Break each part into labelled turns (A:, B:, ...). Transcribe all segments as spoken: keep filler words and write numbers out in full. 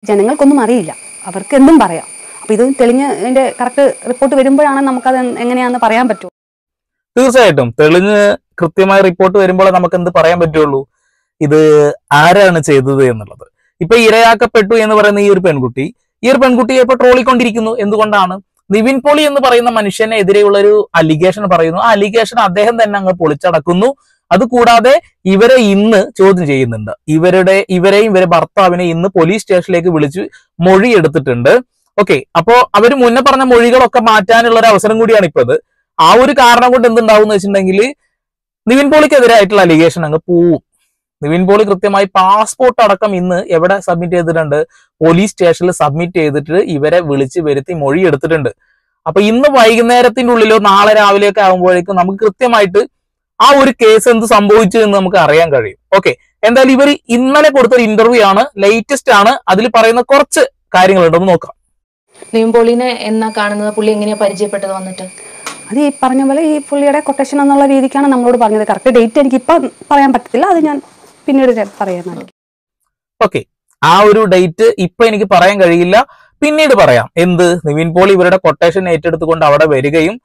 A: ജനങ്ങൾക്കൊന്നും അറിയില്ല, അവർക്ക് എന്തും പറയാം. അപ്പോൾ ഇത് തെളിഞ്ഞ് ഇതിന്റെ കറക്റ്റ് റിപ്പോർട്ട് വരുമ്പോഴാണ് നമുക്കത് എങ്ങനെയാണെന്ന് പറയാൻ പറ്റുമോ.
B: തീർച്ചയായിട്ടും തെളിഞ്ഞ് കൃത്യമായ റിപ്പോർട്ട് വരുമ്പോൾ നമുക്ക് എന്ത് പറയാൻ പറ്റുള്ളൂ, ഇത് ആരാണ് ചെയ്തത് എന്നുള്ളത്. ഇപ്പൊ ഇരയാക്കപ്പെട്ടു എന്ന് പറയുന്ന ഈ ഒരു പെൺകുട്ടി ഈ ഒരു പെൺകുട്ടിയെ ഇപ്പൊ ട്രോളിക്കൊണ്ടിരിക്കുന്നു. എന്തുകൊണ്ടാണ്? നിവിൻ പോളി എന്ന് പറയുന്ന മനുഷ്യനെതിരെയുള്ള ഒരു അലിഗേഷൻ പറയുന്നു. ആ അലിഗേഷൻ അദ്ദേഹം തന്നെ അങ്ങ് പൊളിച്ചടക്കുന്നു. അതുകൂടാതെ ഇവരെ ഇന്ന് ചോദ്യം ചെയ്യുന്നുണ്ട്. ഇവരുടെ ഇവരെയും ഇവരെ ഭർത്താവിനെ ഇന്ന് പോലീസ് സ്റ്റേഷനിലേക്ക് വിളിച്ച് മൊഴി എടുത്തിട്ടുണ്ട്. ഓക്കെ, അപ്പോ അവര് മുന്നേ പറഞ്ഞ മൊഴികളൊക്കെ മാറ്റാനുള്ള ഒരു അവസരം കൂടിയാണ് ഇപ്പൊ ഇത്. ആ ഒരു കാരണം കൊണ്ട് എന്തുണ്ടാവും എന്ന് വെച്ചിട്ടുണ്ടെങ്കിൽ നിവിൻ പോളിക്കെതിരായിട്ടുള്ള അലിഗേഷൻ അങ്ങ് പോവും. നിവിൻ പോളി കൃത്യമായി പാസ്പോർട്ട് അടക്കം ഇന്ന് എവിടെ സബ്മിറ്റ് ചെയ്തിട്ടുണ്ട്? പോലീസ് സ്റ്റേഷനിൽ സബ്മിറ്റ് ചെയ്തിട്ട് ഇവരെ വിളിച്ച് വരുത്തി മൊഴി എടുത്തിട്ടുണ്ട്. അപ്പൊ ഇന്ന് വൈകുന്നേരത്തിന്റെ ഉള്ളിലോ നാളെ രാവിലെയൊക്കെ ആകുമ്പോഴേക്കും നമുക്ക് കൃത്യമായിട്ട് ആ ഒരു കേസ് എന്ത് സംഭവിച്ചു എന്ന് നമുക്ക് അറിയാൻ കഴിയും. ഓക്കെ, എന്തായാലും ഇവർ ഇന്നലെ കൊടുത്തൊരു ഇന്റർവ്യൂ ആണ്, ലേറ്റസ്റ്റ് ആണ്. അതിൽ പറയുന്ന കുറച്ച് കാര്യങ്ങളുണ്ടെന്ന് നോക്കാം.
C: നിവിൻ പോളിനെ എന്നാ കാണുന്നത്? പുള്ളി എങ്ങനെയാ പരിചയപ്പെട്ടത് വന്നിട്ട്?
A: അത് ഈ പറഞ്ഞ പോലെ ഈ പുള്ളിയുടെ കൊട്ടേഷൻ എന്നുള്ള രീതിക്കാണ് നമ്മളോട് പറഞ്ഞത്. കറക്റ്റ് ഡേറ്റ് എനിക്ക് ഇപ്പം പറയാൻ പറ്റത്തില്ല, അത് ഞാൻ പിന്നീട് പറയാനാണ്.
B: ഓക്കെ, ആ ഒരു ഡേറ്റ് ഇപ്പൊ എനിക്ക് പറയാൻ കഴിയില്ല, പിന്നീട് പറയാം. എന്ത്, നിവിൻ പോളി ഇവരുടെ കൊട്ടേഷൻ ഏറ്റെടുത്തുകൊണ്ട് അവിടെ വരികയും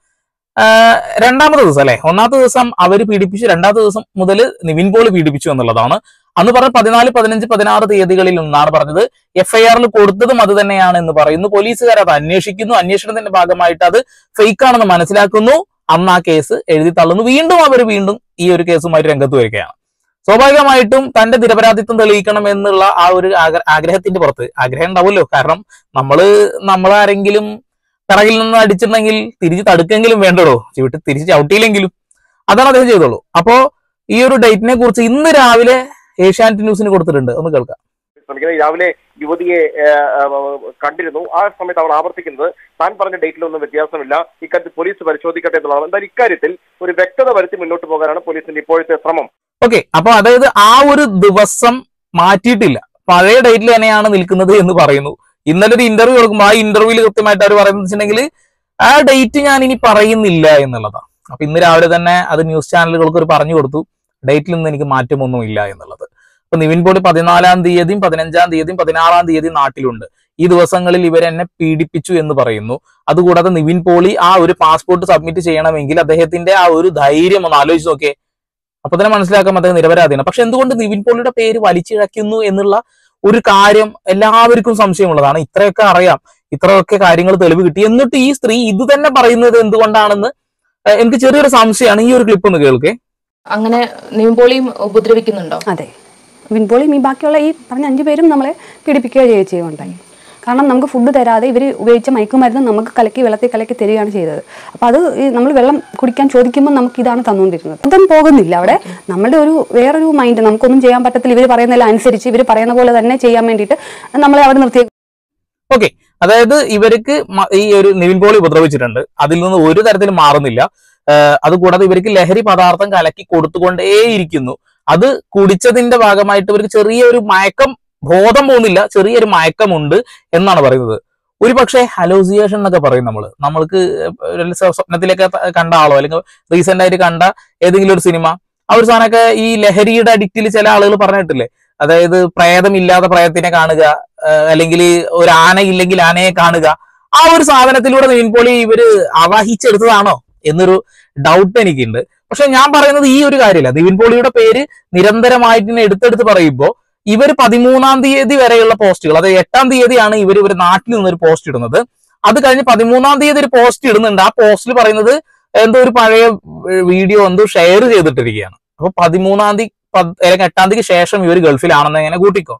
B: രണ്ടാമത്തെ ദിവസം അല്ലെ, ഒന്നാമത്തെ ദിവസം അവർ പീഡിപ്പിച്ചു, രണ്ടാമത്തെ ദിവസം മുതൽ നിവിൻ പോളി പീഡിപ്പിച്ചു എന്നുള്ളതാണ്. അന്ന് പറഞ്ഞ പതിനാല് പതിനഞ്ച് പതിനാറ് തീയതികളിൽ നിന്നാണ് പറഞ്ഞത്. എഫ്ഐആറിൽ കൊടുത്തതും അത് തന്നെയാണ് എന്ന് പറയുന്നു. പോലീസുകാർ അത് അന്വേഷിക്കുന്നു. അന്വേഷണത്തിന്റെ ഭാഗമായിട്ട് അത് ഫേക്ക് ആണെന്ന് മനസ്സിലാക്കുന്നു. അന്ന് ആ കേസ് എഴുതി തള്ളുന്നു. വീണ്ടും അവർ വീണ്ടും ഈ ഒരു കേസുമായിട്ട് രംഗത്ത് വരികയാണ്. സ്വാഭാവികമായിട്ടും തന്റെ നിരപരാധിത്വം തെളിയിക്കണം എന്നുള്ള ആ ഒരു ആഗ്രഹത്തിന്റെ പുറത്ത് ആഗ്രഹം ഉണ്ടാവുമല്ലോ. കാരണം നമ്മള് നമ്മളാരെങ്കിലും പിറകിൽ നിന്ന് അടിച്ചിട്ടുണ്ടെങ്കിൽ തിരിച്ച് തടുക്കെങ്കിലും വേണ്ടടോ, ചവിട്ടി തിരിച്ച് ചവിട്ടിയില്ലെങ്കിലും. അതാണ് അദ്ദേഹം ചെയ്തോളൂ. അപ്പോ ഈ ഒരു ഡേറ്റിനെ കുറിച്ച് ഇന്ന് രാവിലെ ഏഷ്യാനെറ്റ് ന്യൂസിന് കൊടുത്തിട്ടുണ്ട്, ഒന്ന് കേൾക്കാം.
D: രാവിലെ യുവതിയെ കണ്ടിരുന്നു. ആ സമയത്ത് അവൾ ആവർത്തിക്കുന്നത് താൻ പറഞ്ഞ ഡേറ്റിലൊന്നും വ്യത്യാസമില്ല, ഇക്കാര്യത്തിൽ പോലീസ് പരിശോധിക്കട്ടെ എന്നുള്ളതാണ്. എന്തായാലും ഇക്കാര്യത്തിൽ ഒരു വ്യക്തത വരുത്തി മുന്നോട്ട് പോകാനാണ് പോലീസിന്റെ ഇപ്പോഴത്തെ ശ്രമം.
B: ഓക്കെ, അപ്പൊ അതായത് ആ ഒരു ദിവസം മാറ്റിയിട്ടില്ല, പഴയ ഡേറ്റിൽ തന്നെയാണ് നിൽക്കുന്നത് എന്ന് പറയുന്നു. ഇന്നലെ ഒരു ഇന്റർവ്യൂ കൊടുക്കുമ്പോൾ ആ ഇന്റർവ്യൂവിൽ കൃത്യമായിട്ട് അവർ പറയുന്നത് വെച്ചിട്ടുണ്ടെങ്കിൽ ആ ഡേറ്റ് ഞാൻ ഇനി പറയുന്നില്ല എന്നുള്ളതാണ്. അപ്പൊ ഇന്ന് രാവിലെ തന്നെ അത് ന്യൂസ് ചാനലുകൾക്ക് ഒരു പറഞ്ഞു കൊടുത്തു, ഡേറ്റിൽ നിന്ന് എനിക്ക് മാറ്റമൊന്നും ഇല്ല എന്നുള്ളത്. അപ്പൊ നിവിൻ പോളി പതിനാലാം തീയതിയും പതിനഞ്ചാം തീയതിയും പതിനാറാം തീയതി നാട്ടിലുണ്ട്. ഈ ദിവസങ്ങളിൽ ഇവരെന്നെ പീഡിപ്പിച്ചു എന്ന് പറയുന്നു. അതുകൂടാതെ നിവിൻ പോളി ആ ഒരു പാസ്പോർട്ട് സബ്മിറ്റ് ചെയ്യണമെങ്കിൽ അദ്ദേഹത്തിന്റെ ആ ഒരു ധൈര്യം ഒന്ന് ആലോചിച്ച് നോക്കിയേ. അപ്പൊ തന്നെ മനസ്സിലാക്കാൻ അദ്ദേഹം നിരപരാധിയാണ്. പക്ഷെ എന്തുകൊണ്ട് നിവിൻ പോളിയുടെ പേര് വലിച്ചിഴക്കുന്നു എന്നുള്ള ഒരു കാര്യം എല്ലാവർക്കും സംശയമുള്ളതാണ്. ഇത്രയൊക്കെ അറിയാം, ഇത്രയൊക്കെ കാര്യങ്ങൾ തെളിവ് കിട്ടി, എന്നിട്ട് ഈ സ്ത്രീ ഇത് തന്നെ പറയുന്നത് എന്തുകൊണ്ടാണെന്ന് എനിക്ക് ചെറിയൊരു സംശയമാണ്. ഈ ഒരു ക്ലിപ്പ് ഒന്ന് കേൾക്കേ.
C: അങ്ങനെ നിവിൻ പോളിയും ഉപദ്രവിക്കുന്നുണ്ടോ?
A: അതെ, നിവിൻ പോളിയും ഈ ബാക്കിയുള്ള ഈ പറഞ്ഞ അഞ്ചു പേരും നമ്മളെ പീഡിപ്പിക്കുക ചെയ്യുകയുണ്ടായി. കാരണം നമുക്ക് ഫുഡ് തരാതെ ഇവർ ഉപയോഗിച്ച മയക്കുമരുന്ന് നമുക്ക് കലക്കി വെള്ളത്തിൽ കലക്കി തരികയാണ് ചെയ്തത്. അപ്പോൾ അത് നമ്മൾ വെള്ളം കുടിക്കാൻ ചോദിക്കുമ്പോൾ നമുക്ക് ഇതാണ് തന്നുകൊണ്ടിരുന്നത്. അതും പോകുന്നില്ല അവിടെ. നമ്മളുടെ ഒരു വേറൊരു മൈൻഡ്, നമുക്കൊന്നും ചെയ്യാൻ പറ്റത്തില്ല, ഇവർ പറയുന്നതെല്ലാം അനുസരിച്ച് ഇവർ പറയുന്ന പോലെ തന്നെ ചെയ്യാൻ വേണ്ടിയിട്ട് നമ്മളെ അവിടെ നിർത്തി.
B: ഓക്കെ, അതായത് ഇവർക്ക് ഈ ഒരു നിവിൻ പോളി ഉപദ്രവിച്ചിട്ടുണ്ട്, അതിൽ നിന്ന് ഒരു തരത്തിലും മാറുന്നില്ല. അതുകൂടാതെ ഇവർക്ക് ലഹരി പദാർത്ഥം കലക്കി കൊടുത്തുകൊണ്ടേയിരിക്കുന്നു. അത് കുടിച്ചതിന്റെ ഭാഗമായിട്ട് ഇവർക്ക് ചെറിയൊരു മയക്കം, ബോധം പോകുന്നില്ല, ചെറിയൊരു മയക്കമുണ്ട് എന്നാണ് പറയുന്നത്. ഒരു പക്ഷേ ഹലോസിയേഷൻ എന്നൊക്കെ പറയും നമ്മള്. നമ്മൾക്ക് സ്വപ്നത്തിലൊക്കെ കണ്ട ആളോ അല്ലെങ്കിൽ റീസെന്റ് ആയിട്ട് കണ്ട ഏതെങ്കിലും ഒരു സിനിമ, ആ ഒരു സാധനമൊക്കെ ഈ ലഹരിയുടെ അഡിക്റ്റിൽ ചില ആളുകൾ പറഞ്ഞിട്ടില്ലേ, അതായത് പ്രേതമില്ലാതെ പ്രേതത്തിനെ കാണുക, അല്ലെങ്കിൽ ഒരു ആന ഇല്ലെങ്കിൽ ആനയെ കാണുക. ആ ഒരു സാധനത്തിലൂടെ നിവിൻ പോളി ഇവര് ആവാഹിച്ചെടുത്തതാണോ എന്നൊരു ഡൗട്ട് എനിക്കുണ്ട്. പക്ഷെ ഞാൻ പറയുന്നത് ഈ ഒരു കാര്യമില്ല. നിവിൻ പോളിയുടെ പേര് നിരന്തരമായിട്ട് എടുത്തെടുത്ത് പറയുമ്പോൾ ഇവർ പതിമൂന്നാം തീയതി വരെയുള്ള പോസ്റ്റുകൾ, അതായത് എട്ടാം തീയതിയാണ് ഇവർ ഇവർ നാട്ടിൽ നിന്നൊരു പോസ്റ്റ് ഇടുന്നത്. അത് കഴിഞ്ഞ് പതിമൂന്നാം തീയതി ഒരു പോസ്റ്റ് ഇടുന്നുണ്ട്. ആ പോസ്റ്റിൽ പറയുന്നത് എന്തോ ഒരു പഴയ വീഡിയോ എന്തോ ഷെയർ ചെയ്തിട്ടിരിക്കുകയാണ്. അപ്പൊ പതിമൂന്നാം തീയതി അല്ലെങ്കിൽ എട്ടാം തീയതിക്ക് ശേഷം ഇവർ ഗൾഫിലാണെന്ന് എങ്ങനെ കൂട്ടിക്കോ.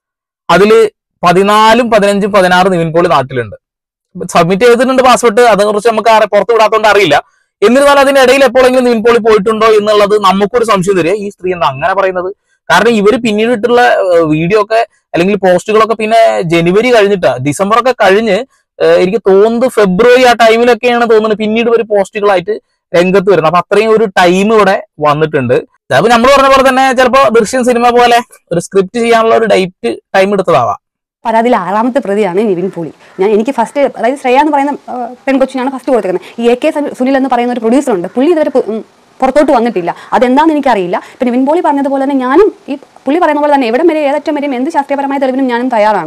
B: അതില് പതിനാലും പതിനഞ്ചും പതിനാറും നിവിൻ പോളി നാട്ടിലുണ്ട്, സബ്മിറ്റ് ചെയ്തിട്ടുണ്ട് പാസ്പോർട്ട്. അതേക്കുറിച്ച് നമുക്ക് പുറത്തു വിടാത്തോണ്ട് അറിയില്ല. എന്നിരുന്നാലും അതിന്റെ ഇടയിൽ എപ്പോഴെങ്കിലും നിവിൻ പോളി പോയിട്ടുണ്ടോ എന്നുള്ളത് നമുക്കൊരു സംശയം തരിക. ഈ സ്ത്രീ എന്താ അങ്ങനെ പറയുന്നത്? കാരണം ഇവര് പിന്നീടിട്ടുള്ള വീഡിയോ ഒക്കെ അല്ലെങ്കിൽ പോസ്റ്റുകളൊക്കെ പിന്നെ ജനുവരി കഴിഞ്ഞിട്ടാ, ഡിസംബർ ഒക്കെ കഴിഞ്ഞ് എനിക്ക് തോന്നുന്നത് ഫെബ്രുവരി ആ ടൈമിലൊക്കെയാണ് തോന്നുന്നത് പിന്നീട് ഒരു പോസ്റ്റുകളായിട്ട് രംഗത്ത് വരുന്നത്. അപ്പൊ അത്രയും ഒരു ടൈം ഇവിടെ വന്നിട്ടുണ്ട്. ചിലപ്പോൾ നമ്മൾ പറഞ്ഞ പോലെ തന്നെ ചിലപ്പോ ദൃശ്യം സിനിമ പോലെ ഒരു സ്ക്രിപ്റ്റ് ചെയ്യാനുള്ള ഒരു ഡേറ്റ് ടൈം എടുത്തതാവാം.
A: പരാതിയിൽ ആറാമത്തെ പ്രതിയാണ് നിവിൻ പോളി. ഞാൻ എനിക്ക് ഫസ്റ്റ്, അതായത് ശ്രേയ എന്ന് പറയുന്ന പെൺകൊച്ചിനാണ് ഫസ്റ്റ് കൊടുത്തിരിക്കുന്നത്. ഈ എ കെ സുനിൽ എന്ന് പറയുന്ന ഒരു പ്രൊഡ്യൂസറുണ്ട്, പുള്ളി ഇതുവരെ പുറത്തോട്ട് വന്നിട്ടില്ല. അതെന്താണെന്ന് എനിക്കറിയില്ല. പിന്നെ നിവിൻ പോളി പറഞ്ഞതുപോലെ തന്നെ ഞാനും ഈ പുള്ളി പറയുന്ന പോലെ തന്നെ എവിടെ വരെ ഏതറ്റം വരെയും എന്ത് ശാസ്ത്രീയപരമായ തെളിവിനും ഞാനും തയ്യാറാണ്.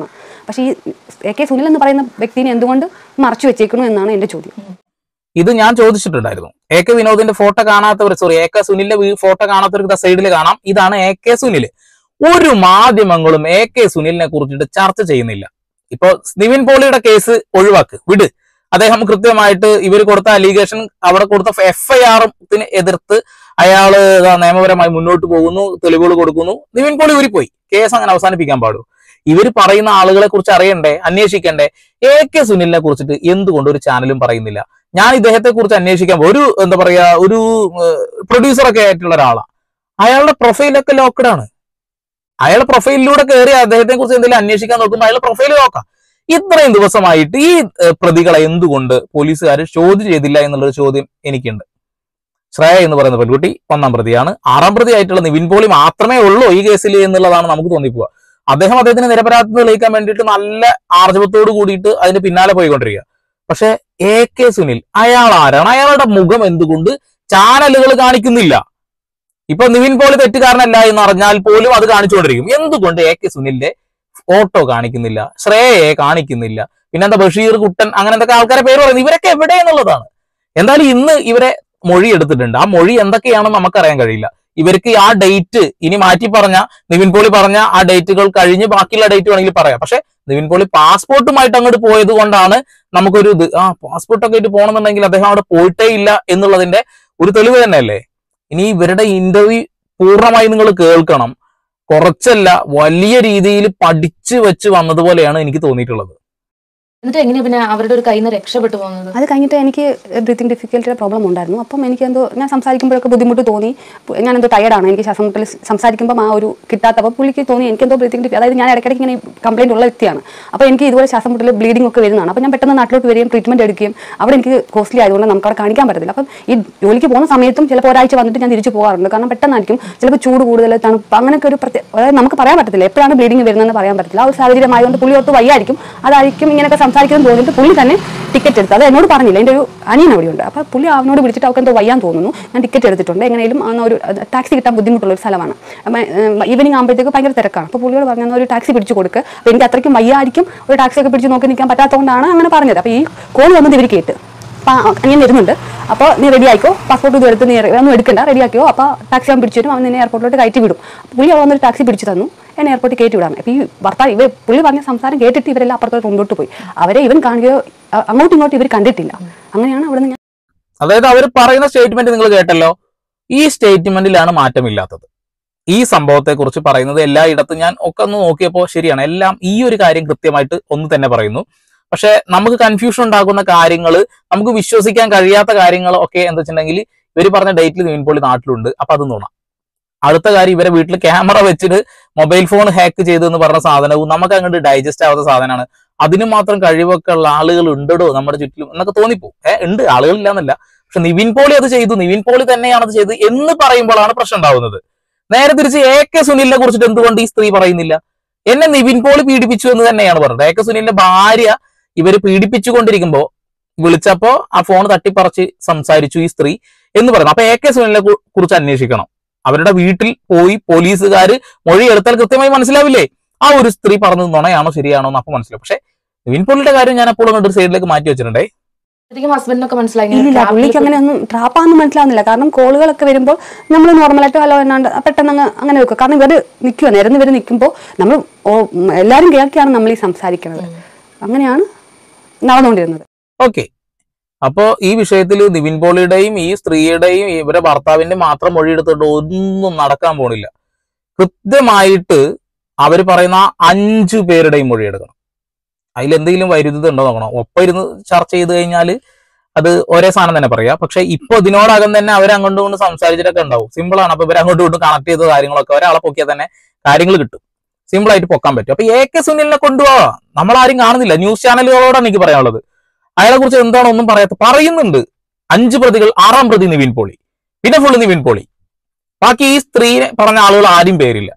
A: പക്ഷേ ഈ എ കെ സുനിൽ എന്ന് പറയുന്ന വ്യക്തിനെ എന്തുകൊണ്ട് മറച്ചു വെച്ചേക്കണു എന്നാണ് എൻ്റെ ചോദ്യം.
B: ഇത് ഞാൻ ചോദിച്ചിട്ടുണ്ടായിരുന്നു. എ കെ വിനോദിന്റെ ഫോട്ടോ കാണാത്തവർ, സോറി എ കെ സുനിലിന്റെ ഫോട്ടോ കാണാത്തവർക്ക് സൈഡിൽ കാണാം. ഇതാണ് എ കെ സുനിൽ. ഒരു മാധ്യമങ്ങളും എ കെ സുനിലിനെ കുറിച്ചിട്ട് ചർച്ച ചെയ്യുന്നില്ല. ഇപ്പൊ നിവിൻ പോളിയുടെ കേസ് ഒഴിവാക്ക്, വിട്. അദ്ദേഹം കൃത്യമായിട്ട് ഇവർ കൊടുത്ത അലിഗേഷൻ, അവിടെ കൊടുത്ത എഫ് ഐ ആറിന് എതിർത്ത് അയാള് നിയമപരമായി മുന്നോട്ട് പോകുന്നു, തെളിവുകൾ കൊടുക്കുന്നു. നിവിൻ പോളി ഊരിപ്പോയി, കേസ് അങ്ങനെ അവസാനിപ്പിക്കാൻ പാടൂ. ഇവർ പറയുന്ന ആളുകളെ കുറിച്ച് അറിയണ്ടേ, അന്വേഷിക്കണ്ടേ? എ കെ സുനിലിനെ കുറിച്ചിട്ട് എന്തുകൊണ്ട് ഒരു ചാനലും പറയുന്നില്ല? ഞാൻ ഇദ്ദേഹത്തെ കുറിച്ച് അന്വേഷിക്കാൻ ഒരു എന്താ പറയാ ഒരു പ്രൊഡ്യൂസറൊക്കെ ആയിട്ടുള്ള ഒരാളാണ്. അയാളുടെ പ്രൊഫൈലൊക്കെ ലോക്ക്ഡ് ആണ്. അയാളുടെ പ്രൊഫൈലിലൂടെ കയറി അദ്ദേഹത്തെ കുറിച്ച് എന്തെങ്കിലും അന്വേഷിക്കാൻ നോക്കുമ്പോൾ അയാളുടെ പ്രൊഫൈൽ നോക്കാം. ഇത്രയും ദിവസമായിട്ട് ഈ പ്രതികളെ എന്തുകൊണ്ട് പോലീസുകാർ ചോദ്യം ചെയ്തില്ല എന്നുള്ളൊരു ചോദ്യം എനിക്കുണ്ട്. ശ്രേയ എന്ന് പറയുന്ന പെൺകുട്ടി ഒന്നാം പ്രതിയാണ്. ആറാം പ്രതി ആയിട്ടുള്ള നിവിൻ പോളി മാത്രമേ ഉള്ളൂ ഈ കേസിൽ എന്നുള്ളതാണ് നമുക്ക് തോന്നിപ്പോവുക. അദ്ദേഹം അദ്ദേഹത്തിന് നിരപരാധിത്വം തെളിയിക്കാൻ വേണ്ടിയിട്ട് നല്ല ആർജവത്തോട് കൂടിയിട്ട് അതിന് പിന്നാലെ പോയിക്കൊണ്ടിരിക്കുക. പക്ഷെ എ കെ സുനിൽ അയാൾ ആരാണ്? അയാളുടെ മുഖം എന്തുകൊണ്ട് ചാനലുകൾ കാണിക്കുന്നില്ല? ഇപ്പൊ നിവിൻ പോളി തെറ്റുകാരനല്ല എന്ന് അറിഞ്ഞാൽ പോലും അത് കാണിച്ചുകൊണ്ടിരിക്കും. എന്തുകൊണ്ട് എ കെ സുനിലിന്റെ ഫോട്ടോ കാണിക്കുന്നില്ല, ശ്രേയയെ കാണിക്കുന്നില്ല? പിന്നെ എന്താ ബഷീർ, കുട്ടൻ, അങ്ങനെ എന്തൊക്കെ ആൾക്കാരെ പേര് പറയുന്നത്? ഇവരൊക്കെ എവിടെ എന്നുള്ളതാണ്. എന്തായാലും ഇന്ന് ഇവരെ മൊഴി എടുത്തിട്ടുണ്ട്. ആ മൊഴി എന്തൊക്കെയാണെന്ന് നമുക്കറിയാൻ കഴിയില്ല. ഇവർക്ക് ആ ഡേറ്റ് ഇനി മാറ്റി പറഞ്ഞ, നിവിൻ പോളി പറഞ്ഞ ആ ഡേറ്റുകൾ കഴിഞ്ഞ് ബാക്കിയുള്ള ഡേറ്റ് വേണമെങ്കിൽ പറയാം. പക്ഷെ നിവിൻ പോളി പാസ്പോർട്ടുമായിട്ട് അങ്ങോട്ട് പോയത് കൊണ്ടാണ് നമുക്കൊരു ഇത്, ആ പാസ്പോർട്ടൊക്കെ ആയിട്ട് പോകണമെന്നുണ്ടെങ്കിൽ അദ്ദേഹം അവിടെ പോയിട്ടേ ഇല്ല എന്നുള്ളതിന്റെ ഒരു തെളിവ് തന്നെയല്ലേ. ഇനി ഇവരുടെ ഇന്റർവ്യൂ പൂർണ്ണമായി നിങ്ങൾ കേൾക്കണം. കുറച്ചല്ല, വലിയ രീതിയിൽ പഠിച്ചു വെച്ച് വന്നതുപോലെയാണ് എനിക്ക് തോന്നിയിട്ടുള്ളത്.
C: എന്നിട്ട് എങ്ങനെയാ പിന്നെ അവരുടെ ഒരു കയ്യിൽ നിന്ന് രക്ഷപ്പെട്ടു പോകുന്നത്?
A: അത് കഴിഞ്ഞിട്ട് എനിക്ക് ബ്രീത്തിങ് ഡിഫിക്കൽറ്റിയുടെ പ്രോബ്ലം ഉണ്ടായിരുന്നു. അപ്പം എനിക്ക് എന്തോ ഞാൻ സംസാരിക്കുമ്പോഴൊക്കെ ബുദ്ധിമുട്ട് തോന്നി. ഞാൻ എന്തോ ടയർഡാണ്, എനിക്ക് ശ്വാസം മുട്ടൽ സംസാരിക്കുമ്പോൾ ആ ഒരു കിട്ടാത്തപ്പോൾ പുള്ളിക്ക് തോന്നി എനിക്ക് എന്തോ ബ്രീത്തിങ് ഡിഫിക്കൽ, അതായത് ഞാൻ ഇടയ്ക്കിടയ്ക്ക് ഇങ്ങനെ കംപ്ലയിൻ്റ് ഉള്ള വ്യക്തിയാണ്. അപ്പോൾ എനിക്ക് ഇതുപോലെ ശ്വാസം മുട്ടൽ ബ്ലീഡിംഗ് ഒക്കെ വരുന്നതാണ്. അപ്പോൾ ഞാൻ പെട്ടെന്ന് നാട്ടിലോട്ട് വരികയും ട്രീറ്റ്മെൻറ്റ് എടുക്കുകയും അവിടെ എനിക്ക് കോസ്റ്റ്ലി ആയതുകൊണ്ട് നമുക്ക് അവിടെ കാണിക്കാൻ പറ്റത്തില്ല. അപ്പം ഈ ജോലിക്ക് പോകുന്ന സമയത്തും ചിലപ്പോൾ ഒരാഴ്ച വന്നിട്ട് ഞാൻ തിരിച്ചു പോകാറുണ്ട്. കാരണം പെട്ടെന്നായിരിക്കും ചിലപ്പോൾ ചൂട് കൂടുതൽ, തണുപ്പ്, അങ്ങനെയൊക്കെ ഒരു പ്രത്യേക, അതായത് നമുക്ക് പറയാൻ പറ്റത്തില്ല എപ്പോഴാണ് ബ്ലീഡിംഗ് വരുന്നതെന്ന് പറയാൻ പറ്റില്ല. ആ ഒരു സാഹചര്യമായതുകൊണ്ട് പുള്ളി ഒട്ട് വയ്യായിരിക്കും, അതായിരിക്കും ഇങ്ങനെയൊക്കെ സംസാരിക്കുന്നത് തോന്നിയിട്ട് പുള്ളി തന്നെ ടിക്കറ്റ് എടുത്ത്, അത് എന്നോട് പറഞ്ഞില്ല, എൻ്റെ ഒരു അനിയൻ അവിടെയുണ്ട്. അപ്പോൾ പുള്ളി അവനോട് വിളിച്ചിട്ട് അവർക്ക് എന്തോ വയ്യാൻ തോന്നുന്നു, ഞാൻ ടിക്കറ്റ് എടുത്തിട്ടുണ്ട്, എങ്ങനെയും ഒരു ടാക്സി കിട്ടാൻ ബുദ്ധിമുട്ടുള്ള ഒരു സ്ഥലമാണ്, ഈവനിങ് ആകുമ്പോഴത്തേക്ക് ഭയങ്കര തിരക്കാണ്. അപ്പോൾ പുള്ളിയോട് പറഞ്ഞാൽ ഒരു ടാക്സി പിടിച്ച് കൊടുക്കുക. അപ്പോൾ എനിക്ക് അത്രയ്ക്കും വയ്യായിരിക്കും, ഒരു ടാക്സിയൊക്കെ പിടിച്ച് നോക്കി നിൽക്കാൻ പറ്റാത്തതുകൊണ്ടാണ് അങ്ങനെ പറഞ്ഞത്. അപ്പോൾ ഈ കോൾ വന്നത് ഇവർ കേട്ട്, അപ്പോൾ അനിയൻ വരുന്നുണ്ട്, അപ്പോൾ നീ റെഡി ആയിക്കോ, പാസ്പോർട്ട് ഇത് എടുത്ത് നീ ഒന്നും എടുക്കണ്ട, റെഡി ആക്കിയോ, അപ്പോൾ ടാക്സി അവൻ പിടിച്ചു തരും, അവൻ നിന്നെ എയർപോർട്ടിലോട്ട് കയറ്റി വിടും. പുള്ളി അവൻ വന്നൊരു ടാക്സി പിടിച്ചു തന്നു, എന്നെ എയർപോർട്ടിൽ കയറ്റി വിടാൻ. അപ്പോൾ ഈ ഭർത്താവ് ഇവർ പുള്ളി പറഞ്ഞ സംസാരം കേട്ടിട്ട് ഇവരെല്ലാം അപ്പുറത്തോട്ട് മുമ്പോട്ട് പോയി. അവരെ ഇവൻ കാണുകയോ അങ്ങോട്ടും ഇങ്ങോട്ടും ഇവർ കണ്ടിട്ടില്ല. അങ്ങനെയാണ് അവിടെ നിന്ന്.
B: അതായത് അവർ പറയുന്ന സ്റ്റേറ്റ്മെന്റ് നിങ്ങൾ കേട്ടല്ലോ. ഈ സ്റ്റേറ്റ്മെന്റിലാണ് മാറ്റമില്ലാത്തത്. ഈ സംഭവത്തെ കുറിച്ച് പറയുന്നത് എല്ലായിടത്തും ഞാൻ ഒക്കെ ഒന്ന് നോക്കിയപ്പോൾ ശരിയാണ്, എല്ലാം ഈ ഒരു കാര്യം കൃത്യമായിട്ട് ഒന്ന് തന്നെ പറയുന്നു. പക്ഷെ നമുക്ക് കൺഫ്യൂഷൻ ഉണ്ടാക്കുന്ന കാര്യങ്ങൾ, നമുക്ക് വിശ്വസിക്കാൻ കഴിയാത്ത കാര്യങ്ങൾ ഒക്കെ എന്താ വെച്ചിട്ടുണ്ടെങ്കിൽ ഇവർ പറഞ്ഞ ഡേറ്റിൽ നിവിൻ പോളി നാട്ടിലുണ്ട്, അപ്പൊ അത് നോണം. അടുത്ത കാര്യം, ഇവരെ വീട്ടിൽ ക്യാമറ വെച്ചിട്ട് മൊബൈൽ ഫോൺ ഹാക്ക് ചെയ്തു എന്ന് പറഞ്ഞ സാധനവും നമുക്ക് അങ്ങോട്ട് ഡൈജസ്റ്റ് ആവാത്ത സാധനമാണ്. അതിന് മാത്രം കഴിവൊക്കെ ഉള്ള ആളുകൾ ഉണ്ടോ നമ്മുടെ ചുറ്റിലും എന്നൊക്കെ തോന്നിപ്പോ. ഏഹ് ഉണ്ട്, ആളുകളില്ല എന്നല്ല. പക്ഷെ നിവിൻ പോളി അത് ചെയ്തു, നിവിൻ പോളി തന്നെയാണ് അത് ചെയ്തത് എന്ന് പറയുമ്പോഴാണ് പ്രശ്നം ഉണ്ടാവുന്നത്. നേരെ തിരിച്ച് എ കെ സുനിലിനെ കുറിച്ചിട്ട് എന്തുകൊണ്ട് ഈ സ്ത്രീ പറയുന്നില്ല? എന്നെ നിവിൻ പോളി പീഡിപ്പിച്ചു എന്ന് തന്നെയാണ് പറഞ്ഞത്. എ കെ സുനിലിന്റെ ഭാര്യ ഇവര് പീഡിപ്പിച്ചുകൊണ്ടിരിക്കുമ്പോ വിളിച്ചപ്പോ ആ ഫോൺ തട്ടിപ്പറച്ച് സംസാരിച്ചു ഈ സ്ത്രീ എന്ന് പറയുന്നു. അപ്പൊ എ കെ സുനിലിനെ കുറിച്ച് അന്വേഷിക്കണം. അവരുടെ വീട്ടിൽ പോയി പോലീസുകാർ മൊഴി എടുത്താൽ കൃത്യമായി മനസ്സിലാവില്ലേ ആ ഒരു സ്ത്രീ പറഞ്ഞത് നുണയാണോ ശരിയാണോ എന്ന് അപ്പൊ മനസ്സിലാവും. പക്ഷെ നിവിൻ പോളിയുടെ കാര്യം ഞാൻ അപ്പോൾ അങ്ങോട്ട് സൈഡിലേക്ക് മാറ്റി വെച്ചിട്ടുണ്ടേ.
C: ഹസ്ബൻഡിനൊക്കെ മനസ്സിലായി
A: ഇല്ല, പുള്ളിക്ക് അങ്ങനെ ഒന്നും ട്രാപ്പാന്ന് മനസ്സിലാവുന്നില്ല. കാരണം കോളുകളൊക്കെ വരുമ്പോൾ നമ്മൾ നോർമലായിട്ട് ഹലോ എന്നാണ്ട് പെട്ടെന്ന് അങ്ങ് അങ്ങനെ വെക്കുക. കാരണം ഇവർ നിൽക്കുക, നിരന്ന് ഇവർ നിൽക്കുമ്പോൾ നമ്മൾ എല്ലാവരും കേൾക്കുകയാണ് നമ്മൾ ഈ സംസാരിക്കുന്നത്. അങ്ങനെയാണ് നടന്നുകൊണ്ടിരുന്നത്.
B: ഓക്കെ, അപ്പോ ഈ വിഷയത്തിൽ നിവിൻ പോളിയുടെയും ഈ സ്ത്രീയുടെയും ഇവരെ ഭർത്താവിന്റെ മാത്രം മൊഴിയെടുത്തിട്ട് ഒന്നും നടക്കാൻ പോണില്ല. കൃത്യമായിട്ട് അവർ പറയുന്ന അഞ്ചു പേരുടെയും മൊഴിയെടുക്കണം. അതിലെന്തെങ്കിലും വൈരുദ്ധ്യത ഉണ്ടോ നോക്കണം. ഒപ്പം ഇരുന്ന് ചർച്ച ചെയ്ത് കഴിഞ്ഞാൽ അത് ഒരേ സാധനം തന്നെ പറയാം. പക്ഷെ ഇപ്പൊ ഇതിനോടകം തന്നെ അവരങ്ങോട്ടും കൊണ്ട് സംസാരിച്ചിട്ടൊക്കെ ഉണ്ടാവും. സിമ്പിൾ ആണ്. അപ്പൊ ഇവരങ്ങോട്ടും ഇങ്ങോട്ടും കണക്ട് ചെയ്ത കാര്യങ്ങളൊക്കെ ഒരാളെ പൊക്കിയാൽ തന്നെ കാര്യങ്ങൾ കിട്ടും, സിമ്പിൾ ആയിട്ട് പൊക്കാൻ പറ്റും. അപ്പൊ എ കെ സുനിലിനെ കൊണ്ടുപോവാ, നമ്മളാരും കാണുന്നില്ല. ന്യൂസ് ചാനലുകളോടാണ് എനിക്ക് പറയാനുള്ളത്. അയാളെ കുറിച്ച് എന്താണോ ഒന്നും പറയാത്ത പറയുന്നുണ്ട്. അഞ്ച് പ്രതികൾ, ആറാം പ്രതി നിവിൻ പോളി, പിന്നെ ഫുള്ള് നിവിൻ പോളി. ബാക്കി ഈ സ്ത്രീനെ പറഞ്ഞ ആളുകൾ ആരും പേരില്ല.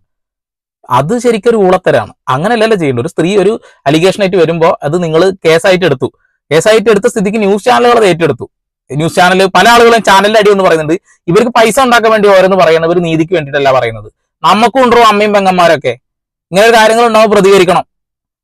B: അത് ശരിക്കൊരു ഊളത്തരാണ്. അങ്ങനെയല്ലല്ലോ ചെയ്യേണ്ടത്. ഒരു സ്ത്രീ ഒരു അലിഗേഷൻ ആയിട്ട് വരുമ്പോൾ അത് നിങ്ങൾ കേസായിട്ട് എടുത്തു. കേസായിട്ട് എടുത്ത സ്ഥിതിക്ക് ന്യൂസ് ചാനലുകൾ അത് ഏറ്റെടുത്തു. ന്യൂസ് ചാനൽ പല ആളുകളും ചാനലിന്റെ അടി എന്ന് പറയുന്നുണ്ട്. ഇവർക്ക് പൈസ ഉണ്ടാക്കാൻ വേണ്ടി ഓരോന്ന് പറയുന്നത് ഒരു നീതിക്ക് വേണ്ടിയിട്ടല്ല പറയുന്നത്. നമുക്കും ഉണ്ടോ അമ്മയും പെങ്ങന്മാരൊക്കെ. ഇങ്ങനെ കാര്യങ്ങൾ ഉണ്ടാവും, പ്രതികരിക്കണം.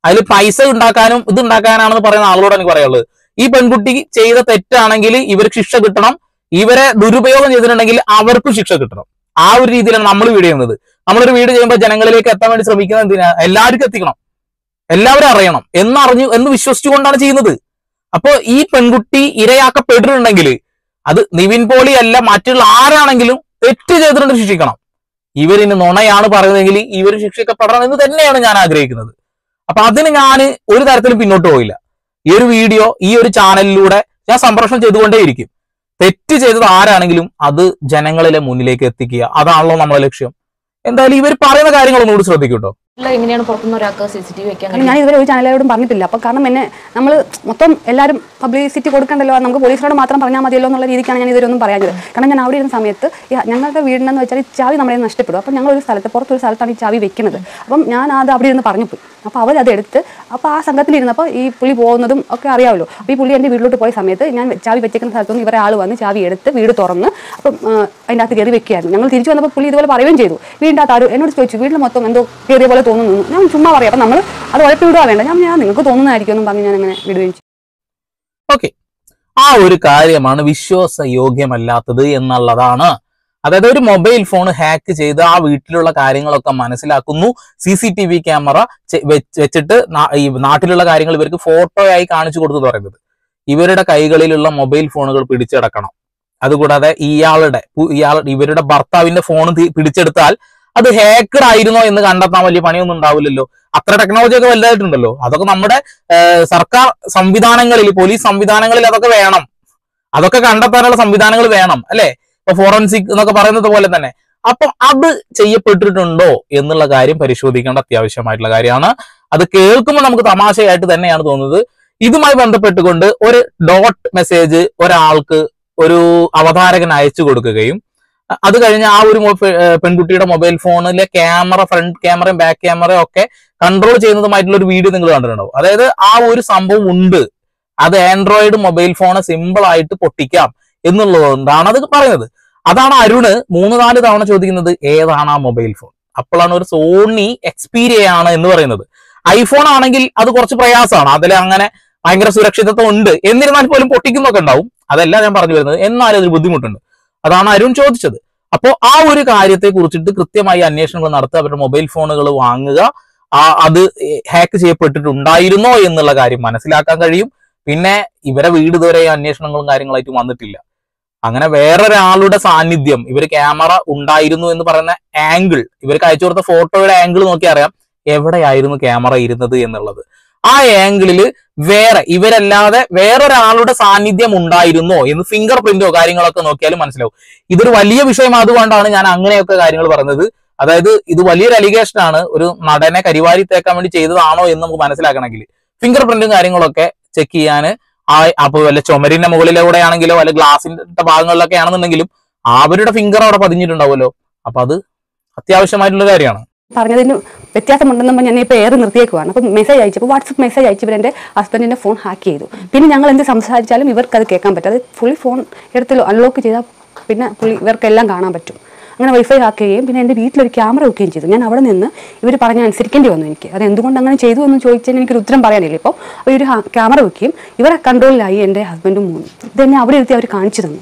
B: അതിൽ പൈസ ഉണ്ടാക്കാനും ഇത് ഉണ്ടാക്കാനാണെന്ന് പറയുന്ന ആളോട് എനിക്ക് പറയുള്ളത്. ഈ പെൺകുട്ടി ചെയ്ത തെറ്റാണെങ്കിൽ ഇവർക്ക് ശിക്ഷ കിട്ടണം, ഇവരെ ദുരുപയോഗം ചെയ്തിട്ടുണ്ടെങ്കിൽ അവർക്കും ശിക്ഷ കിട്ടണം. ആ ഒരു രീതിയിലാണ് നമ്മൾ വീഡിയോ ചെയ്യുന്നത്. നമ്മളൊരു വീഡിയോ ചെയ്യുമ്പോൾ ജനങ്ങളിലേക്ക് എത്താൻ വേണ്ടി ശ്രമിക്കുന്നത് എന്തിനാ? എല്ലാവർക്കും എത്തിക്കണം, എല്ലാവരും അറിയണം എന്നറിഞ്ഞു എന്ന് വിശ്വസിച്ചുകൊണ്ടാണ് ചെയ്യുന്നത്. അപ്പോ ഈ പെൺകുട്ടി ഇരയാക്കപ്പെട്ടിട്ടുണ്ടെങ്കിൽ അത് നിവിൻ പോളി അല്ല മറ്റുള്ള ആരാണെങ്കിലും തെറ്റ് ചെയ്തിട്ടുണ്ട് ശിക്ഷിക്കണം. ഇവരിന് നുണയാണ് പറയുന്നതെങ്കിൽ ഇവർ ശിക്ഷിക്കപ്പെടണം എന്ന് തന്നെയാണ് ഞാൻ ആഗ്രഹിക്കുന്നത്. അപ്പൊ അതിന് ഞാൻ ഒരു തരത്തിലും പിന്നോട്ട് പോയില്ല. ഈ ഒരു വീഡിയോ ഈ ഒരു ചാനലിലൂടെ ഞാൻ സംപ്രേഷണം ചെയ്തുകൊണ്ടേയിരിക്കും. തെറ്റ് ചെയ്തത് ആരാണെങ്കിലും അത് ജനങ്ങളിലെ മുന്നിലേക്ക് എത്തിക്കുക, അതാണല്ലോ നമ്മുടെ ലക്ഷ്യം. എന്തായാലും ഇവർ പറയുന്ന കാര്യങ്ങളൊന്നും കൂടി ശ്രദ്ധിക്കൂട്ടോ.
C: എങ്ങനെയാണ് പുറത്തുനിന്ന് ഒരാൾക്ക് സി സി ടി വി വെക്കാൻ?
A: ഞാൻ ഇതുവരെ ഒരു ചാനലോടും പറഞ്ഞിട്ടില്ല. അപ്പോൾ കാരണം എന്നെ നമ്മൾ മൊത്തം എല്ലാവരും പബ്ലിസിറ്റി കൊടുക്കണ്ടല്ലോ, നമുക്ക് പോലീസിനോട് മാത്രം പറഞ്ഞാൽ മതിയല്ലോ എന്നുള്ള രീതിക്കാണ് ഞാൻ ഇതുവരെ ഒന്നും പറയാഞ്ഞത്. കാരണം ഞാൻ അവിടെ ഇരുന്ന സമയത്ത് ഞങ്ങളുടെ വീടിനെന്ന് വെച്ചാൽ ഈ ചാവി നമ്മളെ നഷ്ടപ്പെടും. അപ്പം ഞങ്ങളൊരു സ്ഥലത്ത് പുറത്തൊരു സ്ഥലത്താണ് ഈ ചാവി വെക്കുന്നത്. അപ്പം ഞാൻ അത് അവിടെ ഇരുന്ന് പറഞ്ഞു പോയി. അപ്പോൾ അവരത് എടുത്ത് അപ്പോൾ ആ സംഘത്തിലിരുന്നപ്പോൾ ഈ പുള്ളി പോകുന്നതും ഒക്കെ അറിയാമല്ലോ. അപ്പോൾ ഈ പുള്ളി എൻ്റെ വീട്ടിലോട്ട് പോയ സമയത്ത് ഞാൻ ചാവി വെച്ചിരിക്കുന്ന സ്ഥലത്തുനിന്ന് ഇവരെ ആൾ വന്ന് ചാവി എടുത്ത് വീട് തുറന്ന് അപ്പം അതിൻ്റെ അകത്ത് കയറി വെക്കുകയായിരുന്നു. ഞങ്ങൾ തിരിച്ചു വന്നപ്പോൾ പുള്ളി ഇതുപോലെ പറയുകയും ചെയ്തു. വീടിൻ്റെ അകത്ത് ആരും എന്നോട് ചോദിച്ചു വീട്ടിൽ മൊത്തം എന്തോ കയറിയ പോലെ തോന്നുന്നു. ഞാൻ ചുമ്മാ പറയാം. അപ്പം നമ്മൾ അത് ഉഴപ്പി വിടുക വേണ്ട, ഞാൻ ഞാൻ നിങ്ങൾക്ക് തോന്നുന്നതായിരിക്കും എന്നും പറഞ്ഞ് ഞാൻ അങ്ങനെ വിടുകയും ചെയ്തു.
B: ഓക്കെ, ആ ഒരു കാര്യമാണ് വിശ്വാസയോഗ്യമല്ലാത്തത് എന്നുള്ളതാണ്. അതായത് ഒരു മൊബൈൽ ഫോൺ ഹാക്ക് ചെയ്ത് ആ വീട്ടിലുള്ള കാര്യങ്ങളൊക്കെ മനസ്സിലാക്കുന്നു, C C T V camera വെച്ചിട്ട് ഈ നാട്ടിലുള്ള കാര്യങ്ങൾ ഇവർക്ക് ഫോട്ടോയായി കാണിച്ചു കൊടുത്തു പറയുന്നത്. ഇവരുടെ കൈകളിലുള്ള മൊബൈൽ ഫോണുകൾ പിടിച്ചെടുക്കണം. അതുകൂടാതെ ഇയാളുടെ ഇയാൾ ഇവരുടെ ഭർത്താവിന്റെ ഫോൺ പിടിച്ചെടുത്താൽ അത് ഹാക്കഡ് ആയിരുന്നോ എന്ന് കണ്ടെത്താൻ വലിയ പണിയൊന്നും ഉണ്ടാവില്ലല്ലോ. അത്ര ടെക്നോളജി ഒക്കെ വലുതായിട്ടുണ്ടല്ലോ. അതൊക്കെ നമ്മുടെ സർക്കാർ സംവിധാനങ്ങളിൽ, പോലീസ് സംവിധാനങ്ങളിൽ അതൊക്കെ വേണം. അതൊക്കെ കണ്ടെത്താനുള്ള സംവിധാനങ്ങൾ വേണം അല്ലെ? ഇപ്പൊ ഫോറൻസിക് എന്നൊക്കെ പറയുന്നത് പോലെ തന്നെ. അപ്പം അത് ചെയ്യപ്പെട്ടിട്ടുണ്ടോ എന്നുള്ള കാര്യം പരിശോധിക്കേണ്ട അത്യാവശ്യമായിട്ടുള്ള കാര്യമാണ്. അത് കേൾക്കുമ്പോൾ നമുക്ക് തമാശയായിട്ട് തന്നെയാണ് തോന്നുന്നത്. ഇതുമായി ബന്ധപ്പെട്ടുകൊണ്ട് ഒരു ഡോട്ട് മെസ്സേജ് ഒരാൾക്ക് ഒരു അവതാരകൻ അയച്ചു കൊടുക്കുകയും അത് കഴിഞ്ഞ് ആ ഒരു പെൺകുട്ടിയുടെ മൊബൈൽ ഫോണിലെ ക്യാമറ, ഫ്രണ്ട് ക്യാമറയും ബാക്ക് ക്യാമറയും ഒക്കെ കൺട്രോൾ ചെയ്യുന്നതുമായിട്ടുള്ള ഒരു വീഡിയോ നിങ്ങൾ കണ്ടിട്ടുണ്ടാവും. അതായത് ആ ഒരു സംഭവം ഉണ്ട്, അത് ആൻഡ്രോയിഡ് മൊബൈൽ ഫോണ് സിമ്പിൾ ആയിട്ട് പൊട്ടിക്കാം എന്നുള്ളതുകൊണ്ടാണ് അത് പറയുന്നത്. അതാണ് അരുണ് മൂന്ന് നാല് തവണ ചോദിക്കുന്നത് ഏതാണ് ആ മൊബൈൽ ഫോൺ. അപ്പോഴാണ് ഒരു സോണി എക്സ്പീരിയ ആണ് എന്ന് പറയുന്നത്. ഐഫോൺ ആണെങ്കിൽ അത് കുറച്ച് പ്രയാസമാണ്, അതിൽ അങ്ങനെ ഭയങ്കര സുരക്ഷിതത്വം ഉണ്ട്. എന്നിരുന്നാൽ പോലും പൊട്ടിക്കുന്നൊക്കെ ഉണ്ടാവും. അതല്ല ഞാൻ പറഞ്ഞു വരുന്നത്, എന്നാലും അതൊരു ബുദ്ധിമുട്ടുണ്ട്. അതാണ് അരുൺ ചോദിച്ചത്. അപ്പോൾ ആ ഒരു കാര്യത്തെ കുറിച്ചിട്ട് കൃത്യമായി അന്വേഷണങ്ങൾ നടത്തുക, അവരുടെ മൊബൈൽ ഫോണുകൾ വാങ്ങുക, ആ അത് ഹാക്ക് ചെയ്യപ്പെട്ടിട്ടുണ്ടായിരുന്നോ എന്നുള്ള കാര്യം മനസ്സിലാക്കാൻ കഴിയും. പിന്നെ ഇവരെ വീട് ഇതുവരെ അന്വേഷണങ്ങളും കാര്യങ്ങളായിട്ട് വന്നിട്ടില്ല. അങ്ങനെ വേറൊരാളുടെ സാന്നിധ്യം, ഇവർ ക്യാമറ ഉണ്ടായിരുന്നു എന്ന് പറയുന്ന ആംഗിൾ, ഇവർക്ക് അയച്ചു കൊടുത്ത ഫോട്ടോയുടെ ആംഗിൾ നോക്കി അറിയാം എവിടെയായിരുന്നു ക്യാമറ ഇരുന്നത് എന്നുള്ളത്. ആ ആംഗിളിൽ വേറെ ഇവരല്ലാതെ വേറൊരാളുടെ സാന്നിധ്യം ഉണ്ടായിരുന്നോ എന്ന് ഫിംഗർ പ്രിന്റോ കാര്യങ്ങളൊക്കെ നോക്കിയാലും മനസ്സിലാവും. ഇതൊരു വലിയ വിഷയം, അതുകൊണ്ടാണ് ഞാൻ അങ്ങനെയൊക്കെ കാര്യങ്ങൾ പറഞ്ഞത്. അതായത് ഇത് വലിയൊരു അലിഗേഷൻ ആണ്. ഒരു നടനെ കരിവാരി തേക്കാൻ വേണ്ടി ചെയ്തതാണോ എന്ന് നമുക്ക് മനസ്സിലാക്കണമെങ്കിൽ ഫിംഗർ പ്രിന്റും കാര്യങ്ങളൊക്കെ ചെക്ക് ചെയ്യാൻ ആ അപ്പൊ വല്ല ചുമരിന്റെ മുകളിലൂടെ ആണെങ്കിലോ അല്ലെ ഗ്ലാസിന്റെ ഭാഗങ്ങളിലൊക്കെ ആണെന്നുണ്ടെങ്കിലും അവരുടെ ഫിംഗർ അവിടെ പതിഞ്ഞിട്ടുണ്ടാവുമല്ലോ. അപ്പൊ അത് അത്യാവശ്യമായിട്ടുള്ള കാര്യമാണ്.
A: പറഞ്ഞതിന് വ്യത്യാസമുണ്ടെന്ന് ഞാൻ ഇപ്പോൾ ഏറെ നിർത്തിയേക്കുവാണ്. അപ്പം മെസ്സേജ് അയച്ചപ്പോൾ വാട്സപ്പ് മെസ്സേജ് അയച്ച് ഇവരെൻ്റെ ഹസ്ബൻഡിൻ്റെ ഫോൺ ഹാക്ക് ചെയ്തു. പിന്നെ ഞങ്ങൾ എന്ത് സംസാരിച്ചാലും ഇവർക്ക് അത് കേൾക്കാൻ പറ്റും. അത് ഫുള്ളി ഫോൺ എടുത്ത് അൺലോക്ക് ചെയ്താൽ പിന്നെ പുള്ളി ഇവർക്കെല്ലാം കാണാൻ പറ്റും. അങ്ങനെ വൈഫൈ ഹാക്ക് ചെയ്യുകയും പിന്നെ എൻ്റെ വീട്ടിലൊരു ക്യാമറ വെക്കുകയും ചെയ്തു. ഞാൻ അവിടെ നിന്ന് ഇവർ പറഞ്ഞ് അനുസരിക്കേണ്ടി വന്നു എനിക്ക്. അത് എന്തുകൊണ്ട് അങ്ങനെ ചെയ്തു എന്ന് ചോദിച്ചാൽ എനിക്കൊരു ഉത്തരം പറയാനില്ല. ഇപ്പോൾ ഒരു ക്യാമറ വെക്കുകയും ഇവരെ കൺട്രോളിലായി എൻ്റെ ഹസ്ബൻഡും മൂന്നും. ഇത് തന്നെ അവിടെ എടുത്ത് അവർ കാണിച്ചു തന്നു.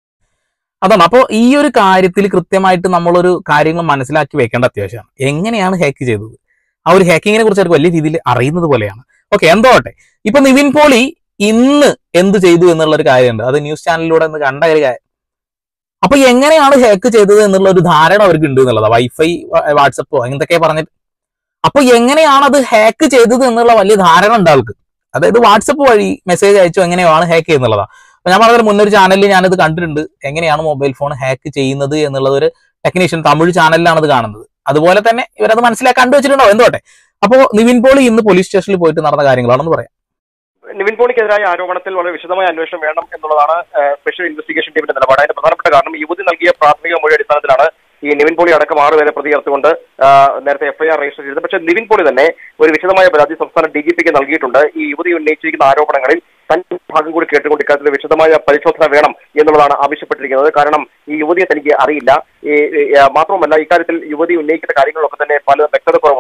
B: അതാണ്. അപ്പോൾ ഈ ഒരു കാര്യത്തിൽ കൃത്യമായിട്ട് നമ്മളൊരു കാര്യങ്ങൾ മനസ്സിലാക്കി വെക്കേണ്ട അത്യാവശ്യമാണ്. എങ്ങനെയാണ് ഹാക്ക് ചെയ്തത്, ആ ഒരു ഹാക്കിങ്ങിനെ കുറിച്ച് അവർക്ക് വലിയ രീതിയിൽ അറിയുന്നത് പോലെയാണ്. ഓക്കെ, എന്തോട്ടെ. ഇപ്പൊ നിവിൻ പോളി ഇന്ന് എന്ത് ചെയ്തു എന്നുള്ള ഒരു കാര്യമുണ്ട്. അത് ന്യൂസ് ചാനലിലൂടെ ഒന്ന് കണ്ട ഒരു കാര്യം. അപ്പൊ എങ്ങനെയാണ് ഹാക്ക് ചെയ്തത് എന്നുള്ള ഒരു ധാരണ അവർക്ക് ഉണ്ട് എന്നുള്ളതാണ്. വൈഫൈ, വാട്സപ്പോ എന്തൊക്കെ പറഞ്ഞിട്ട്. അപ്പൊ എങ്ങനെയാണ് അത് ഹാക്ക് ചെയ്തത് എന്നുള്ള വലിയ ധാരണ ഉണ്ട് ആൾക്ക്. അതായത് വാട്സപ്പ് വഴി മെസ്സേജ് അയച്ചു എങ്ങനെയാണ് ഹാക്ക് ചെയ്യുന്നുള്ളതാണ്. അപ്പൊ ഞാൻ പറഞ്ഞ മുന്നൊരു ചാനലിൽ ഞാനിത് കണ്ടിട്ടുണ്ട്, എങ്ങനെയാണ് മൊബൈൽ ഫോൺ ഹാക്ക് ചെയ്യുന്നത് എന്നുള്ളത്. ഒരു ടെക്നീഷ്യൻ തമിഴ് ചാനലിലാണ് ഇത് കാണുന്നത്. അതുപോലെ തന്നെ ഇവരത് മനസ്സിലാക്കി കണ്ടുവച്ചിട്ടുണ്ടോ എന്തോട്ടെ. അപ്പോൾ നിവിൻ പോളി ഇന്ന് പോലീസ് സ്റ്റേഷനിൽ പോയിട്ട് നടന്ന കാര്യങ്ങളാണെന്ന് പറയാം.
D: നിവിൻ പോളിക്കെതിരായ ആരോപണത്തിൽ വളരെ വിശദമായ അന്വേഷണം വേണം എന്നുള്ളതാണ് സ്പെഷ്യൽ ഇൻവെസ്റ്റിഗേഷൻ ടീമിന്റെ നിലപാട്. അതിന്റെ പ്രധാനപ്പെട്ട കാരണം യുവതി നൽകിയ പ്രാഥമിക മൊഴി അടിസ്ഥാനത്തിലാണ് ഈ നിവിൻ പോളി അടക്കം ആറുപേരെ പ്രതി ചേർത്തുകൊണ്ട് നേരത്തെ എഫ്ഐആർ രജിസ്റ്റർ ചെയ്തത്. പക്ഷേ നിവിൻ പോളി തന്നെ ഒരു വിശദമായ പരാതി സംസ്ഥാന ഡി ജി പിക്ക് നൽകിയിട്ടുണ്ട്. ഈ യുവതി ഉന്നയിച്ചിരിക്കുന്ന ആരോപണങ്ങളിൽ തന്റെ ഭാഗം കൂടി കേട്ടുകൊണ്ട് ഇക്കാര്യത്തിൽ വിശദമായ പരിശോധന വേണം എന്നുള്ളതാണ് ആവശ്യപ്പെട്ടിരിക്കുന്നത്. കാരണം ഈ യുവതിയെ തനിക്ക് അറിയില്ല. ഈ മാത്രമല്ല ഇക്കാര്യത്തിൽ യുവതി ഉന്നയിക്കുന്ന കാര്യങ്ങളിലൊക്കെ തന്നെ പല വ്യക്തത കുറവുണ്ട്.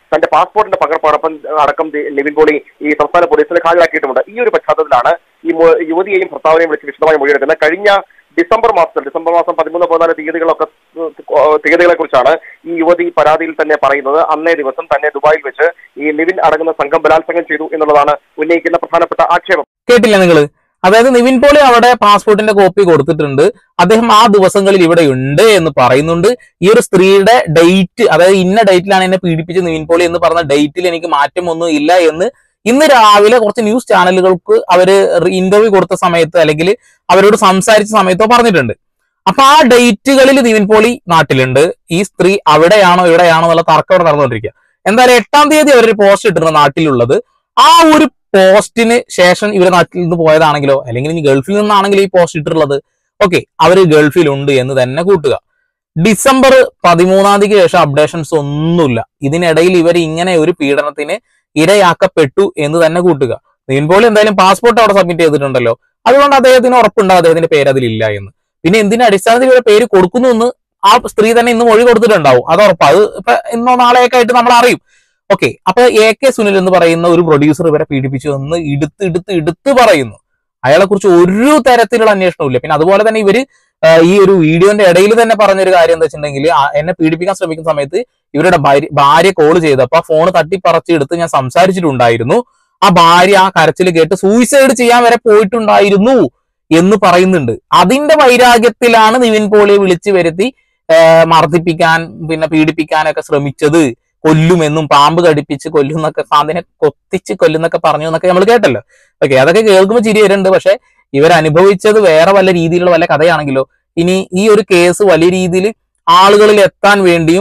D: തന്റെ പാസ്പോർട്ടിന്റെ പകർപ്പടക്കം അടക്കം നിവിൻ പോളി ഈ സംസ്ഥാന പോലീസിന് ഹാജരാക്കിയിട്ടുമുണ്ട്. ഈ ഒരു പശ്ചാത്തലത്തിലാണ് ഈ യുവതിയെയും ഭർത്താവിനെയും വിളിച്ച് വിശദമായി മൊഴിയെടുക്കുന്നത്. കഴിഞ്ഞ ഡിസംബർ മാസത്തിൽ ഡിസംബർ മാസം പതിമൂന്ന് പതിനാല് തീയതികളൊക്കെ തീയതികളെ കുറിച്ചാണ് ഈ യുവതി പരാതിയിൽ തന്നെ പറയുന്നത്. അന്നേ ദിവസം തന്നെ ദുബായിൽ വെച്ച് ഈ നിവിൻ അടങ്ങുന്ന സംഘം ബലാത്സംഗം ചെയ്തു എന്നുള്ളതാണ് ഉന്നയിക്കുന്ന പ്രധാനപ്പെട്ട ആക്ഷേപം.
B: കേട്ടില്ല നിങ്ങള്? അതായത് നിവിൻ പോളി അവിടെ പാസ്പോർട്ടിന്റെ കോപ്പി കൊടുത്തിട്ടുണ്ട്, അദ്ദേഹം ആ ദിവസങ്ങളിൽ ഇവിടെ ഉണ്ട് എന്ന് പറയുന്നുണ്ട്. ഈ ഒരു സ്ത്രീയുടെ ഡേറ്റ്, അതായത് ഇന്ന ഡേറ്റിലാണ് എന്നെ പീഡിപ്പിച്ച് നിവിൻ പോളി എന്ന് പറഞ്ഞ ഡേറ്റിൽ എനിക്ക് മാറ്റമൊന്നും ഇല്ല എന്ന് ഇന്ന് രാവിലെ കുറച്ച് ന്യൂസ് ചാനലുകൾക്ക് അവര് ഇന്റർവ്യൂ കൊടുത്ത സമയത്ത് അല്ലെങ്കിൽ അവരോട് സംസാരിച്ച സമയത്തോ പറഞ്ഞിട്ടുണ്ട്. അപ്പൊ ആ ഡേറ്റുകളിൽ നിവിൻ പോളി നാട്ടിലുണ്ട്, ഈ സ്ത്രീ അവിടെയാണോ ഇവിടെയാണോ എന്നുള്ള തർക്കം അവിടെ നടന്നുകൊണ്ടിരിക്കുക. എന്തായാലും എട്ടാം തീയതി അവരൊരു പോസ്റ്റ് ഇട്ടിട്ടുണ്ട് നാട്ടിലുള്ളത്. ആ ഒരു പോസ്റ്റിന് ശേഷം ഇവര് നാട്ടിൽ നിന്ന് പോയതാണെങ്കിലോ അല്ലെങ്കിൽ ഇനി ഗൾഫിൽ നിന്നാണെങ്കിലും ഈ പോസ്റ്റ് ഇട്ടിട്ടുള്ളത്, ഓക്കെ, അവര് ഗൾഫിലുണ്ട് എന്ന് തന്നെ കൂട്ടുക. ഡിസംബർ പതിമൂന്നാം തീയതിക്ക് ശേഷം അപ്ഡേഷൻസ് ഒന്നുമില്ല. ഇതിനിടയിൽ ഇവർ ഇങ്ങനെ ഒരു പീഡനത്തിന് ഇരയാക്കപ്പെട്ടു എന്ന് തന്നെ കൂട്ടുക. നിവിൻ പോളി എന്തായാലും പാസ്പോർട്ട് അവിടെ സബ്മിറ്റ് ചെയ്തിട്ടുണ്ടല്ലോ, അതുകൊണ്ട് അദ്ദേഹത്തിന് ഉറപ്പുണ്ട് അദ്ദേഹത്തിന്റെ പേര് അതിലില്ല എന്ന്. പിന്നെ എന്തിന്റെ അടിസ്ഥാനത്തിൽ ഇവരെ പേര് കൊടുക്കുന്നു എന്ന് ആ സ്ത്രീ തന്നെ ഇന്ന് മൊഴി കൊടുത്തിട്ടുണ്ടാവും, അത് ഉറപ്പ്. അത് ഇപ്പൊ ഇന്നോ നാളെയൊക്കെ ആയിട്ട് നമ്മൾ അറിയും. ഓക്കെ, അപ്പൊ എ കെ സുനിൽ എന്ന് പറയുന്ന ഒരു പ്രൊഡ്യൂസർ ഇവരെ പീഡിപ്പിച്ചു എന്ന് എടുത്ത് എടുത്ത് എടുത്ത് പറയുന്നു. അയാളെ കുറിച്ച് ഒരു തരത്തിലുള്ള അന്വേഷണവും ഇല്ല. പിന്നെ അതുപോലെ തന്നെ ഇവര് ഈ ഒരു വീഡിയോന്റെ ഇടയിൽ തന്നെ പറഞ്ഞൊരു കാര്യം എന്താ വെച്ചിട്ടുണ്ടെങ്കിൽ, എന്നെ പീഡിപ്പിക്കാൻ ശ്രമിക്കുന്ന സമയത്ത് ഇവരുടെ ഭാര്യ ഭാര്യ കോൾ ചെയ്തപ്പോ ആ ഫോൺ തട്ടിപ്പറച്ച് എടുത്ത് ഞാൻ സംസാരിച്ചിട്ടുണ്ടായിരുന്നു, ആ ഭാര്യ ആ കരച്ചിൽ കേട്ട് സൂയിസൈഡ് ചെയ്യാൻ വരെ പോയിട്ടുണ്ടായിരുന്നു എന്ന് പറയുന്നുണ്ട്. അതിന്റെ വൈരാഗ്യത്തിലാണ് നിവിൻ പോളിയെ വിളിച്ചു വരുത്തി മർദ്ദിപ്പിക്കാൻ പിന്നെ പീഡിപ്പിക്കാനൊക്കെ ശ്രമിച്ചത്. കൊല്ലുമെന്നും പാമ്പ് കടിപ്പിച്ച് കൊല്ലുന്നൊക്കെ, പാമ്പിനെ കൊത്തിച്ച് കൊല്ലുന്നൊക്കെ പറഞ്ഞു എന്നൊക്കെ നമ്മൾ കേട്ടല്ലോ. ഓക്കെ, അതൊക്കെ കേൾക്കുമ്പോൾ ചിരി വരുന്നുണ്ട്. പക്ഷെ ഇവരനുഭവിച്ചത് വേറെ വല്ല രീതിയിലുള്ള വല്ല കഥയാണെങ്കിലോ, ഇനി ഈ ഒരു കേസ് വലിയ രീതിയിൽ ആളുകളിൽ എത്താൻ വേണ്ടിയും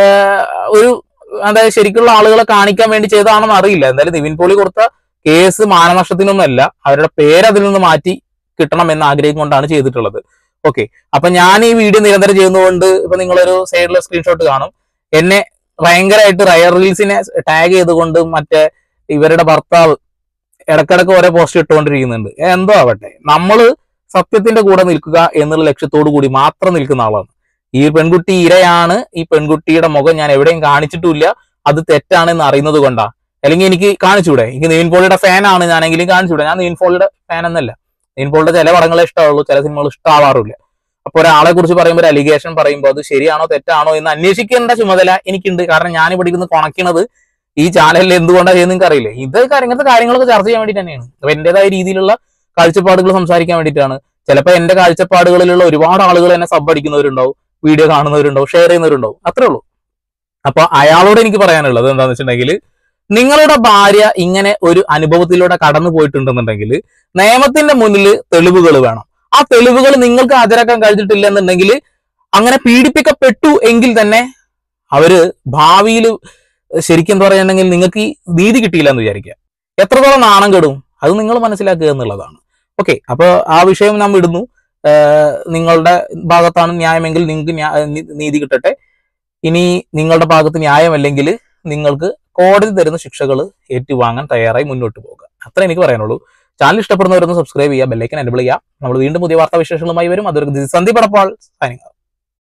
B: ഒരു അതായത് ശരിക്കുള്ള ആളുകളെ കാണിക്കാൻ വേണ്ടി ചെയ്തതാണെന്ന് അറിയില്ല. എന്തായാലും നിവിൻ പോളി കൊടുത്ത കേസ് മാനനഷ്ടത്തിനൊന്നല്ല, അവരുടെ പേര് അതിൽ നിന്ന് മാറ്റി കിട്ടണം എന്ന ആഗ്രഹം കൊണ്ടാണ് ചെയ്തിട്ടുള്ളത്. ഓക്കെ, അപ്പൊ ഞാൻ ഈ വീഡിയോ നിരന്തരം ചെയ്യുന്നതുകൊണ്ട് ഇപ്പൊ നിങ്ങളൊരു സൈഡിലെ സ്ക്രീൻഷോട്ട് കാണും, എന്നെ ഭയങ്കരമായിട്ട് റയർ റീൽസിനെ ടാഗ് ചെയ്തുകൊണ്ട് മറ്റേ ഇവരുടെ ഭർത്താവ് ഇടക്കിടക്ക് ഓരോ പോസ്റ്റ് ഇട്ടുകൊണ്ടിരിക്കുന്നുണ്ട്. എന്തോ ആവട്ടെ, നമ്മള് സത്യത്തിന്റെ കൂടെ നിൽക്കുക എന്നുള്ള ലക്ഷ്യത്തോടു കൂടി മാത്രം നിൽക്കുന്ന ആളാണ്. ഈ പെൺകുട്ടി ഇരയാണ്, ഈ പെൺകുട്ടിയുടെ മുഖം ഞാൻ എവിടെയും കാണിച്ചിട്ടില്ല, അത് തെറ്റാണെന്ന് അറിയുന്നത് കൊണ്ടാ. അല്ലെങ്കിൽ എനിക്ക് കാണിച്ചൂടെ, എനിക്ക് നിവിൻ പോളിയുടെ ഫാനാണ് ഞാനെങ്കിലും കാണിച്ചൂടെ. ഞാൻ നിവിൻ പോളിയുടെ ഫാൻ എന്നല്ല, നിവിൻ പോളിയുടെ ചില പടങ്ങളെ ഇഷ്ടമുള്ളൂ, ചില സിനിമകൾ ഇഷ്ടമാവാറില്ല. അപ്പൊ ഒരാളെ കുറിച്ച് പറയുമ്പോൾ ഒരു അലിഗേഷൻ പറയുമ്പോൾ അത് ശരിയാണോ തെറ്റാണോ എന്ന് അന്വേഷിക്കേണ്ട ചുമതല എനിക്കുണ്ട്. കാരണം ഞാൻ ഇവിടെ ഇരുന്ന് കൊണക്കണത് ഈ ചാനലിൽ എന്തുകൊണ്ടാണ് ചെയ്യുന്നത് നിങ്ങൾക്ക് അറിയില്ലേ. ഇത് ഇങ്ങനത്തെ കാര്യങ്ങളൊക്കെ ചർച്ച ചെയ്യാൻ വേണ്ടി തന്നെയാണ്. അപ്പൊ എന്റേതായ രീതിയിലുള്ള കാഴ്ചപ്പാടുകൾ സംസാരിക്കാൻ വേണ്ടിയിട്ടാണ്. ചിലപ്പോൾ എന്റെ കാഴ്ചപ്പാടുകളിലുള്ള ഒരുപാട് ആളുകൾ എന്നെ സബ് അടിക്കുന്നവരുണ്ടാവും, വീഡിയോ കാണുന്നവരുണ്ടാവും, ഷെയർ ചെയ്യുന്നവരുണ്ടാവും, അത്രേ ഉള്ളൂ. അപ്പൊ അയാളോട് എനിക്ക് പറയാനുള്ളത് എന്താണെന്ന് വെച്ചിട്ടുണ്ടെങ്കിൽ, നിങ്ങളുടെ ഭാര്യ ഇങ്ങനെ ഒരു അനുഭവത്തിലൂടെ കടന്നു പോയിട്ടുണ്ടെന്നുണ്ടെങ്കിൽ നിയമത്തിന്റെ മുന്നിൽ തെളിവുകൾ വേണം. ആ തെളിവുകൾ നിങ്ങൾക്ക് ഹാജരാക്കാൻ കഴിഞ്ഞിട്ടില്ല എന്നുണ്ടെങ്കിൽ, അങ്ങനെ പീഡിപ്പിക്കപ്പെട്ടു എങ്കിൽ തന്നെ അവര് ഭാവിയിൽ ശരിക്കും എന്താ പറയുകയാണെങ്കിൽ നിങ്ങൾക്ക് ഈ നീതി കിട്ടിയില്ല എന്ന് വിചാരിക്കുക. എത്രത്തോളം നാണം കെടും അത് നിങ്ങൾ മനസ്സിലാക്കുക എന്നുള്ളതാണ്. ഓക്കെ, അപ്പൊ ആ വിഷയം നാം വിടുന്നു. നിങ്ങളുടെ ഭാഗത്താണ് ന്യായമെങ്കിൽ നിങ്ങൾക്ക് നീതി കിട്ടട്ടെ. ഇനി നിങ്ങളുടെ ഭാഗത്ത് ന്യായമല്ലെങ്കിൽ നിങ്ങൾക്ക് കോടതി തരുന്ന ശിക്ഷകൾ ഏറ്റുവാങ്ങാൻ തയ്യാറായി മുന്നോട്ട് പോകുക. അത്ര എനിക്ക് പറയാനുള്ളൂ. ചാനൽ ഇഷ്ടപ്പെടുന്നവരൊന്ന് സബ്സ്ക്രൈബ് ചെയ്യുക, ബെല്ലൈക്കൻ എനേബിൾ ചെയ്യുക. നമ്മൾ വീണ്ടും പുതിയ വാർത്താ വിശേഷങ്ങളുമായി വരും. അതൊരു സന്ദീപ് പടപ്പാൾ സൈനിങ് ഔട്ട്.